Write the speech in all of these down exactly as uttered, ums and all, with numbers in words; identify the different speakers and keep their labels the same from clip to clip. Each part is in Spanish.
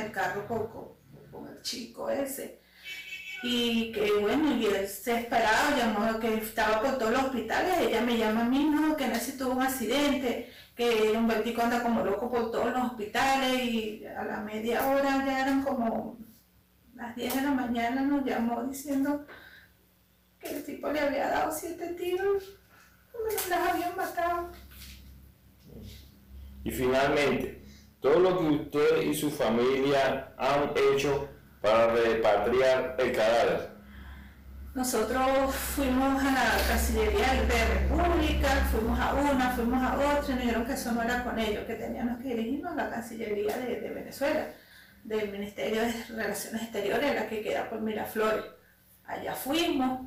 Speaker 1: el carro con, con, con el chico ese. Y que bueno, y él se esperaba, llamó que estaba por todos los hospitales, ella me llama a mí, no, que Nancy tuvo un accidente, que Humbertico anda como loco por todos los hospitales, y a la media hora ya eran como las diez de la mañana, nos llamó diciendo que el tipo le había dado siete tiros, que las habían matado.
Speaker 2: Y finalmente, todo lo que usted y su familia han hecho para repatriar el cadáver.
Speaker 1: Nosotros fuimos a la Cancillería de República, fuimos a una, fuimos a otra, y nos dijeron que eso no era con ellos, que teníamos que dirigirnos a la Cancillería de, de Venezuela, del Ministerio de Relaciones Exteriores, la que queda por Miraflores. Allá fuimos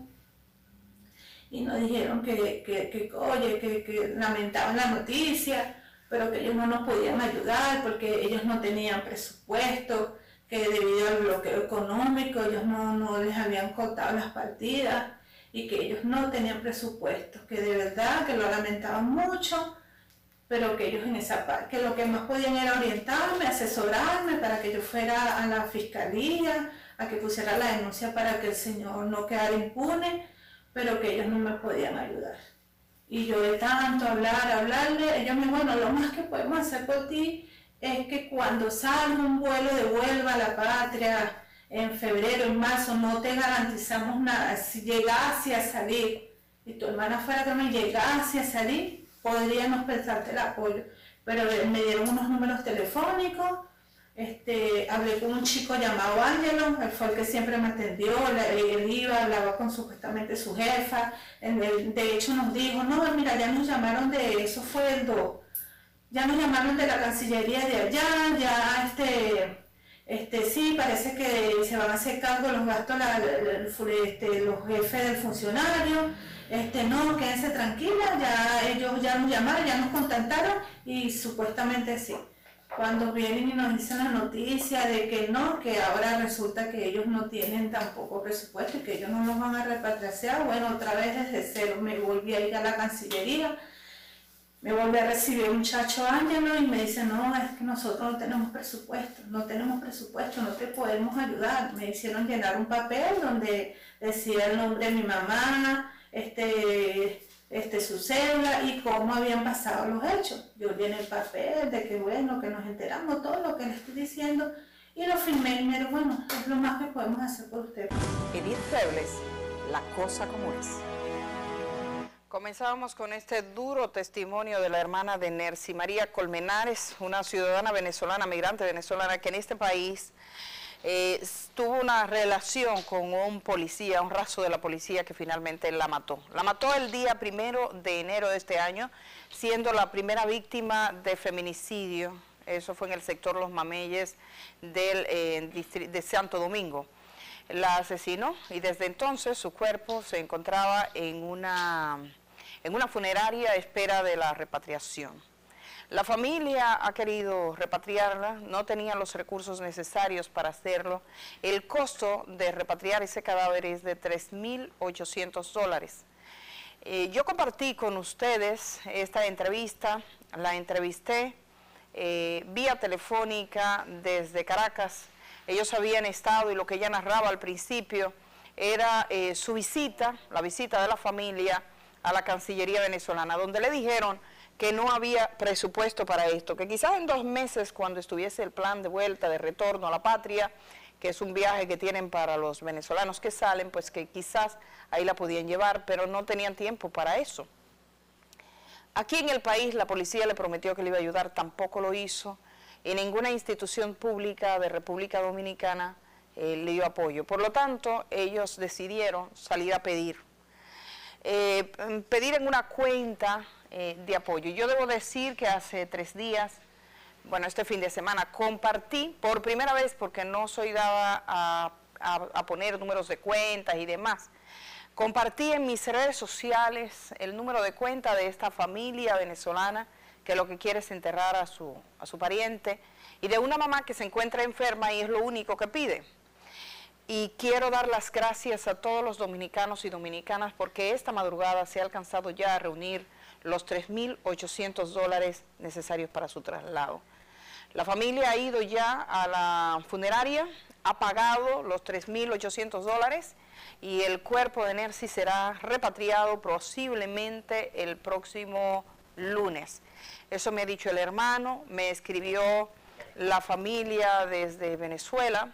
Speaker 1: y nos dijeron que, que, que oye, que, que lamentaban la noticia, pero que ellos no nos podían ayudar porque ellos no tenían presupuesto, que debido al bloqueo económico ellos no, no les habían cortado las partidas y que ellos no tenían presupuesto, que de verdad que lo lamentaban mucho, pero que ellos en esa parte, que lo que más podían era orientarme, asesorarme para que yo fuera a la fiscalía, a que pusiera la denuncia para que el señor no quedara impune, pero que ellos no me podían ayudar. Y yo de tanto hablar, hablarle, ellos me dijeron, bueno, lo más que podemos hacer por ti es que cuando salga un vuelo de vuelva a la patria en febrero, en marzo, no te garantizamos nada. Si llegase a salir y tu hermana fuera que me llegase a salir, podríamos prestarte el apoyo. Pero me dieron unos números telefónicos, este, hablé con un chico llamado Ángelo, él fue el que siempre me atendió, él iba, hablaba con supuestamente su jefa, él, de hecho nos dijo, no, mira, ya nos llamaron de, eso fue el dos. Ya nos llamaron de la Cancillería de allá, ya este, este, sí, parece que se van a hacer cargo de los gastos la, la, la, este, los jefes del funcionario, este, no, quédense tranquilas, ya ellos ya nos llamaron, ya nos contactaron y supuestamente sí. Cuando vienen y nos dicen la noticia de que no, que ahora resulta que ellos no tienen tampoco presupuesto y que ellos no nos van a repatriar, bueno, otra vez desde cero me volví a ir a la Cancillería. Me volví a recibir un muchacho Ángelo y me dice, no, es que nosotros no tenemos presupuesto, no tenemos presupuesto, no te podemos ayudar. Me hicieron llenar un papel donde decía el nombre de mi mamá, este, este, su cédula y cómo habían pasado los hechos. Yo llené el papel de que bueno, que nos enteramos todo lo que le estoy diciendo y lo firmé y me dijo, bueno, es lo más que podemos hacer por usted.
Speaker 3: Edith Febles, la cosa como es. Comenzábamos con este duro testimonio de la hermana de Nercy, María Colmenares, una ciudadana venezolana, migrante venezolana, que en este país eh, tuvo una relación con un policía, un raso de la policía que finalmente la mató. La mató el día primero de enero de este año, siendo la primera víctima de feminicidio. Eso fue en el sector Los Mameyes del, eh, de Santo Domingo. La asesinó y desde entonces su cuerpo se encontraba en una... en una funeraria a espera de la repatriación. La familia ha querido repatriarla, no tenían los recursos necesarios para hacerlo. El costo de repatriar ese cadáver es de tres mil ochocientos dólares. Eh, yo compartí con ustedes esta entrevista, la entrevisté eh, vía telefónica desde Caracas. Ellos habían estado y lo que ella narraba al principio era eh, su visita, la visita de la familia a la Cancillería venezolana, donde le dijeron que no había presupuesto para esto, que quizás en dos meses, cuando estuviese el plan de vuelta, de retorno a la patria, que es un viaje que tienen para los venezolanos que salen, pues que quizás ahí la podían llevar, pero no tenían tiempo para eso. Aquí en el país la policía le prometió que le iba a ayudar, tampoco lo hizo, y ninguna institución pública de República Dominicana eh, le dio apoyo. Por lo tanto, ellos decidieron salir a pedir. Eh, pedir en una cuenta eh, de apoyo. Yo debo decir que hace tres días, bueno, este fin de semana, compartí por primera vez, porque no soy dada a, a, a poner números de cuentas y demás, compartí en mis redes sociales el número de cuenta de esta familia venezolana que lo que quiere es enterrar a su, a su pariente, y de una mamá que se encuentra enferma y es lo único que pide. Y quiero dar las gracias a todos los dominicanos y dominicanas porque esta madrugada se ha alcanzado ya a reunir los tres mil ochocientos dólares necesarios para su traslado. La familia ha ido ya a la funeraria, ha pagado los tres mil ochocientos dólares y el cuerpo de Nercy será repatriado posiblemente el próximo lunes. Eso me ha dicho el hermano, me escribió la familia desde Venezuela,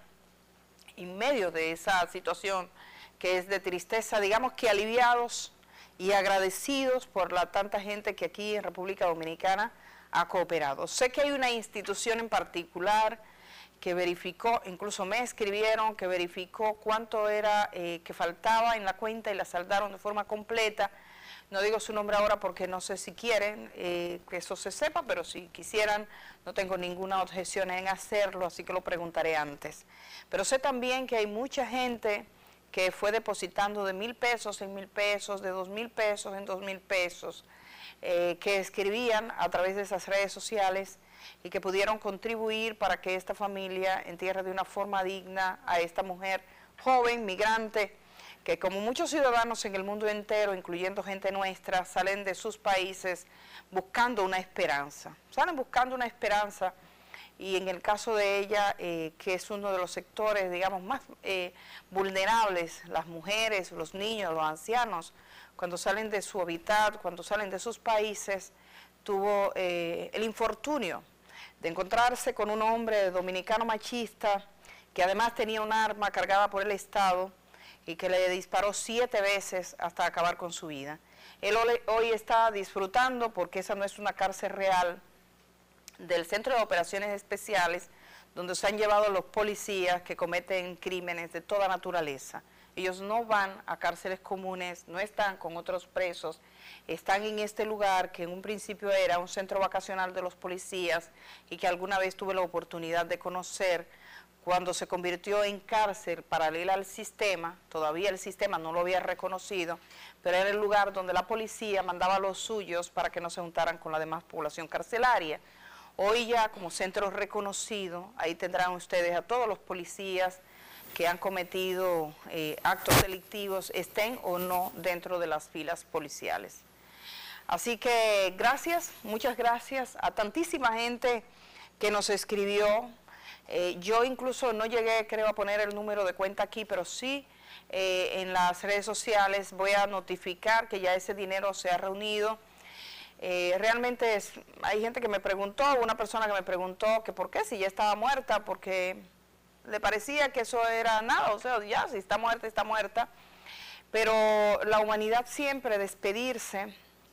Speaker 3: en medio de esa situación que es de tristeza, digamos que aliviados y agradecidos por la tanta gente que aquí en República Dominicana ha cooperado. Sé que hay una institución en particular que verificó, incluso me escribieron, que verificó cuánto era eh, que faltaba en la cuenta y la saldaron de forma completa. No digo su nombre ahora porque no sé si quieren eh, que eso se sepa, pero si quisieran, no tengo ninguna objeción en hacerlo, así que lo preguntaré antes. Pero sé también que hay mucha gente que fue depositando de mil pesos en mil pesos, de dos mil pesos en dos mil pesos, eh, que escribían a través de esas redes sociales y que pudieron contribuir para que esta familia entierre de una forma digna a esta mujer joven, migrante, que como muchos ciudadanos en el mundo entero, incluyendo gente nuestra, salen de sus países buscando una esperanza, salen buscando una esperanza y en el caso de ella, eh, que es uno de los sectores, digamos, más eh, vulnerables, las mujeres, los niños, los ancianos, cuando salen de su hábitat, cuando salen de sus países, tuvo eh, el infortunio de encontrarse con un hombre dominicano machista que además tenía un arma cargada por el Estado y que le disparó siete veces hasta acabar con su vida. Él hoy está disfrutando, porque esa no es una cárcel real, del Centro de Operaciones Especiales, donde se han llevado los policías que cometen crímenes de toda naturaleza. Ellos no van a cárceles comunes, no están con otros presos, están en este lugar que en un principio era un centro vacacional de los policías y que alguna vez tuve la oportunidad de conocer cuando se convirtió en cárcel paralela al sistema. Todavía el sistema no lo había reconocido, pero era el lugar donde la policía mandaba a los suyos para que no se juntaran con la demás población carcelaria. Hoy ya como centro reconocido, ahí tendrán ustedes a todos los policías que han cometido eh, actos delictivos, estén o no dentro de las filas policiales. Así que gracias, muchas gracias a tantísima gente que nos escribió. Eh, yo incluso no llegué, creo, a poner el número de cuenta aquí, pero sí eh, en las redes sociales voy a notificar que ya ese dinero se ha reunido. Eh, realmente es, hay gente que me preguntó, una persona que me preguntó que por qué, si ya estaba muerta, porque le parecía que eso era nada, o sea, ya, si está muerta, está muerta. Pero la humanidad siempre, despedirse,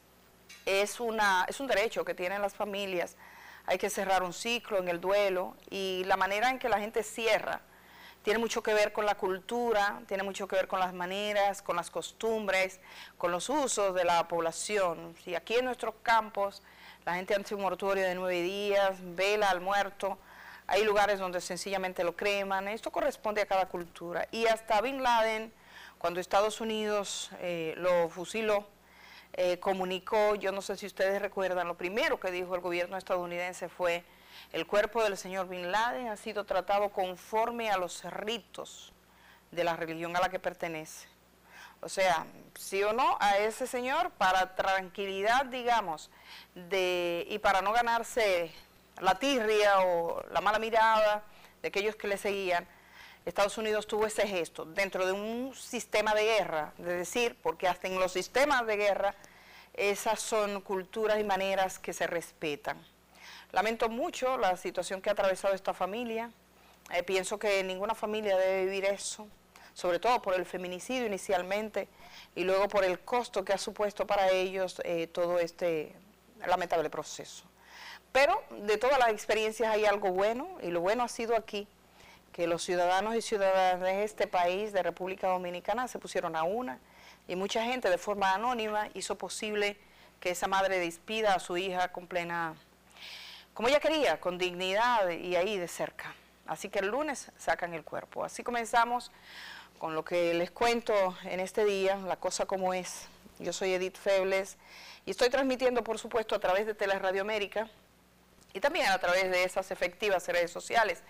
Speaker 3: es, una, es un derecho que tienen las familias. Hay que cerrar un ciclo en el duelo y la manera en que la gente cierra tiene mucho que ver con la cultura, tiene mucho que ver con las maneras, con las costumbres, con los usos de la población. Si aquí en nuestros campos la gente hace un mortuorio de nueve días, vela al muerto, hay lugares donde sencillamente lo creman, esto corresponde a cada cultura. Y hasta Bin Laden, cuando Estados Unidos eh, lo fusiló, eh, comunicó, yo no sé si ustedes recuerdan, lo primero que dijo el gobierno estadounidense fue: el cuerpo del señor Bin Laden ha sido tratado conforme a los ritos de la religión a la que pertenece. O sea, sí o no, a ese señor, para tranquilidad, digamos, de, y para no ganarse la tirria o la mala mirada de aquellos que le seguían, Estados Unidos tuvo ese gesto dentro de un sistema de guerra, de decir, porque hasta en los sistemas de guerra, esas son culturas y maneras que se respetan. Lamento mucho la situación que ha atravesado esta familia. Eh, pienso que ninguna familia debe vivir eso, sobre todo por el feminicidio inicialmente y luego por el costo que ha supuesto para ellos eh, todo este lamentable proceso. Pero de todas las experiencias hay algo bueno, y lo bueno ha sido aquí, que los ciudadanos y ciudadanas de este país, de República Dominicana, se pusieron a una, y mucha gente de forma anónima hizo posible que esa madre despida a su hija con plena, como ella quería, con dignidad y ahí de cerca. Así que el lunes sacan el cuerpo. Así comenzamos con lo que les cuento en este día, la cosa como es. Yo soy Edith Febles y estoy transmitiendo, por supuesto, a través de Teleradio América y también a través de esas efectivas redes sociales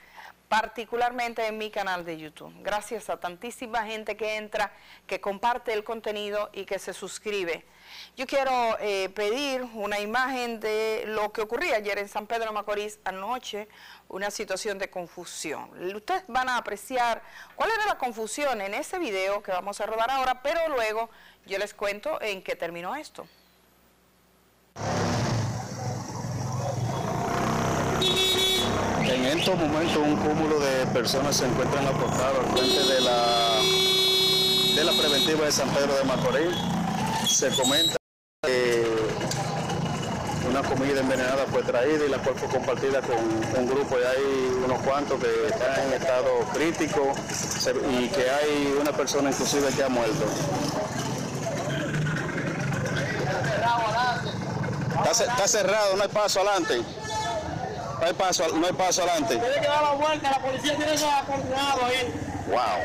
Speaker 3: particularmente en mi canal de YouTube. Gracias a tantísima gente que entra, que comparte el contenido y que se suscribe. Yo quiero eh, pedir una imagen de lo que ocurría ayer en San Pedro de Macorís anoche, una situación de confusión. Ustedes van a apreciar cuál era la confusión en ese video que vamos a rodar ahora, pero luego yo les cuento en qué terminó esto.
Speaker 4: En estos momentos un cúmulo de personas se encuentran apostados al frente de la, de la preventiva de San Pedro de Macorís. Se comenta que una comida envenenada fue traída y la cual fue compartida con un grupo, y hay unos cuantos que están en estado crítico y que hay una persona inclusive que ha muerto. Está, está cerrado, no hay paso adelante. No hay paso, no hay paso adelante.
Speaker 5: Tiene que dar la vuelta, la policía tiene eso coordinado ahí.
Speaker 4: Wow.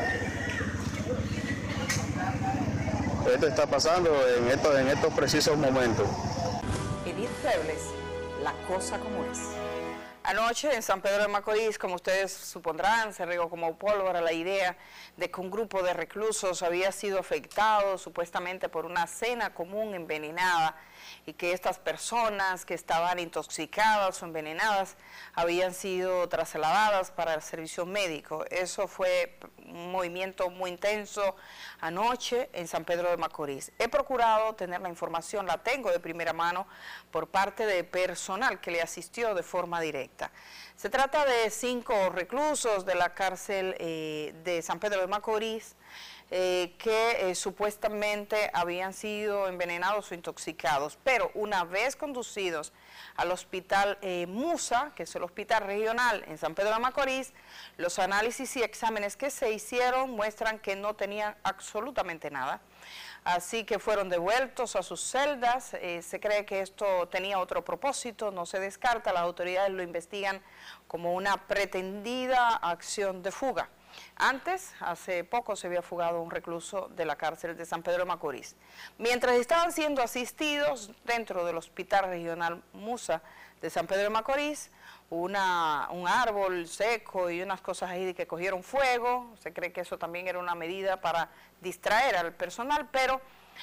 Speaker 4: Esto está pasando en estos, en estos precisos momentos.
Speaker 3: Edith Febles, la cosa como es. Anoche en San Pedro de Macorís, como ustedes supondrán, se regó como pólvora la idea de que un grupo de reclusos había sido afectado supuestamente por una cena común envenenada y que estas personas que estaban intoxicadas o envenenadas habían sido trasladadas para el servicio médico. Eso fue un movimiento muy intenso anoche en San Pedro de Macorís. He procurado tener la información, la tengo de primera mano por parte de personal que le asistió de forma directa. Se trata de cinco reclusos de la cárcel eh, de San Pedro de Macorís, Eh, que eh, supuestamente habían sido envenenados o intoxicados, pero una vez conducidos al hospital eh, Musa, que es el hospital regional en San Pedro de Macorís, los análisis y exámenes que se hicieron muestran que no tenían absolutamente nada. Así que fueron devueltos a sus celdas. Eh, se cree que esto tenía otro propósito, no se descarta, las autoridades lo investigan como una pretendida acción de fuga. Antes, hace poco, se había fugado un recluso de la cárcel de San Pedro de Macorís. Mientras estaban siendo asistidos dentro del Hospital Regional Musa de San Pedro de Macorís, una, un árbol seco y unas cosas ahí que cogieron fuego. Se cree que eso también era una medida para distraer al personal, pero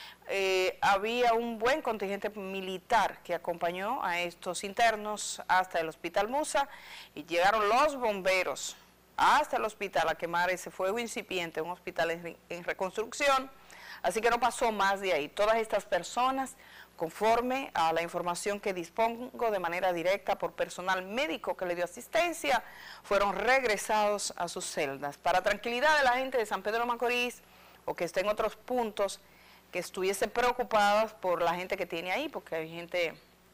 Speaker 3: eh, había un buen contingente militar que acompañó a estos internos hasta el Hospital Musa y llegaron los bomberos hasta el hospital a quemar ese fuego incipiente, un hospital en, en reconstrucción, así que no pasó más de ahí. Todas estas personas, conforme a la información que dispongo de manera directa por personal médico que le dio asistencia, fueron regresados a sus celdas. Para tranquilidad de la gente de San Pedro de Macorís, o que esté en otros puntos, que estuviese preocupadas por la gente que tiene ahí, porque hay gente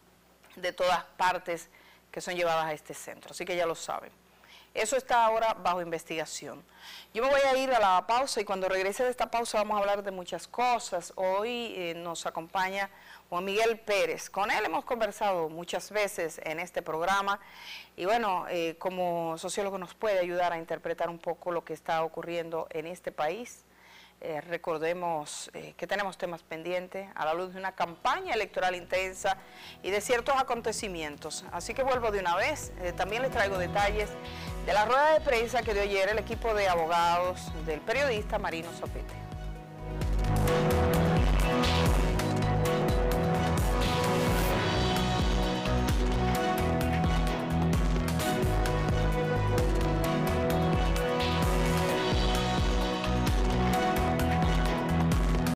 Speaker 3: de todas partes que son llevadas a este centro, así que ya lo saben. Eso está ahora bajo investigación. Yo me voy a ir a la pausa y cuando regrese de esta pausa vamos a hablar de muchas cosas. Hoy eh, nos acompaña Juan Miguel Pérez. Con él hemos conversado muchas veces en este programa y bueno, eh, como sociólogo nos puede ayudar a interpretar un poco lo que está ocurriendo en este país. Eh, recordemos eh, que tenemos temas pendientes a la luz de una campaña electoral intensa y de ciertos acontecimientos. Así que vuelvo de una vez. Eh, también les traigo detalles de la rueda de prensa que dio ayer el equipo de abogados del periodista Marino Zopete.